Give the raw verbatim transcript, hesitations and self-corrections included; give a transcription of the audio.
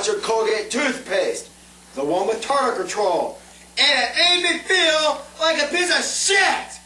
your Colgate toothpaste. The one with tartar control. And it made me feel like a piece of shit!